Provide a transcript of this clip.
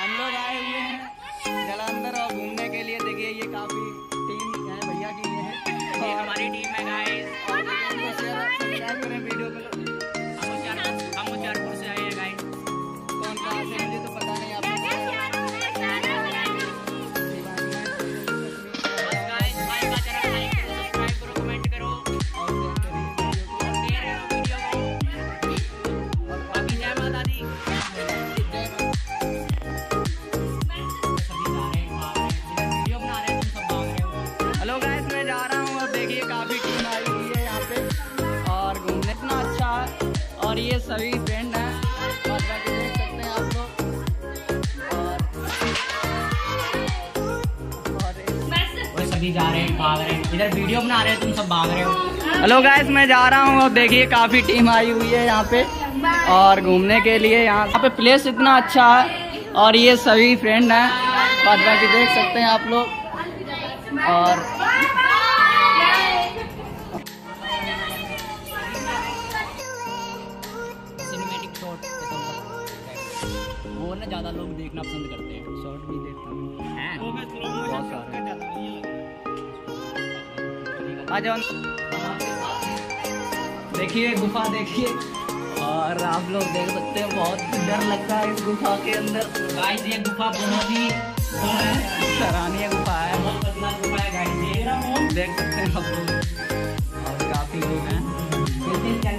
हम लोग आए हुए हैं जालंधर और घूमने के लिए। देखिए ये काफी टीम है भैया की, ये हमारी टीम है गाइस। और उनको सब्सक्राइब करें वीडियो को। हम उचारपुर से आए हैं गाइस। कौन कहाँ से मुझे तो पता नहीं। आप और ये सभी फ्रेंड हैं और बाकी देख सकते हैं आप लोग। और सभी जा रहे हैं, भाग रहे हैं, इधर वीडियो बना रहे हैं, तुम सब भाग रहे हो। हेलो गाइस, मैं जा रहा हूँ। अब देखिए काफी टीम आई हुई है यहाँ पे और घूमने के लिए। यहाँ पे प्लेस इतना अच्छा है और ये सभी फ्रेंड हैं और बाकी देख सकते हैं आप लोग। और वो ना ज्यादा लोग देखना पसंद करते हैं। शॉर्ट भी देखता हूँ बहुत सारे। आ जाओ, देखिए गुफा देखिए और आप लोग देख सकते हैं बहुत डर लगता है इस गुफा के अंदर। गाइस ये गुफा बहुत ही सराहनीय गुफा है, बहुत पतला गुफा है गाइस। ये देख सकते हैं आप लोग और काफी लोग हैं।